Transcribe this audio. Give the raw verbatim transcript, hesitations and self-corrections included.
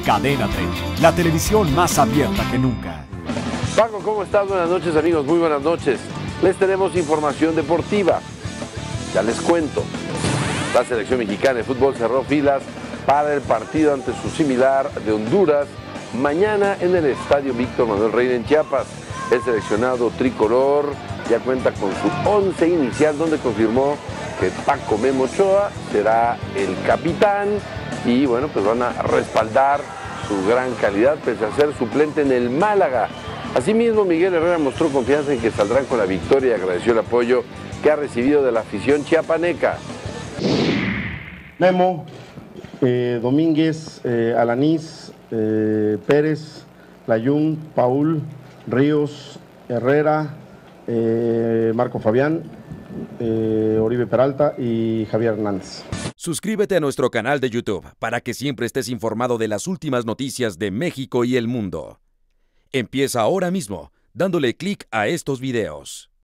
Cadena treinta, la televisión más abierta que nunca. Paco, ¿cómo estás? Buenas noches, amigos, muy buenas noches. Les tenemos información deportiva. Ya les cuento. La selección mexicana de fútbol cerró filas para el partido ante su similar de Honduras mañana en el Estadio Víctor Manuel Reina en Chiapas. El seleccionado tricolor ya cuenta con su once inicial, donde confirmó que Paco Memo Ochoa será el capitán y bueno, pues van a respaldar su gran calidad pese a ser suplente en el Málaga. Asimismo, Miguel Herrera mostró confianza en que saldrán con la victoria y agradeció el apoyo que ha recibido de la afición chiapaneca. Memo, eh, Domínguez, eh, Alanís, eh, Pérez, Layún, Paul, Ríos, Herrera, eh, Marco Fabián, eh, Oribe Peralta y Javier Hernández. Suscríbete a nuestro canal de YouTube para que siempre estés informado de las últimas noticias de México y el mundo. Empieza ahora mismo dándole clic a estos videos.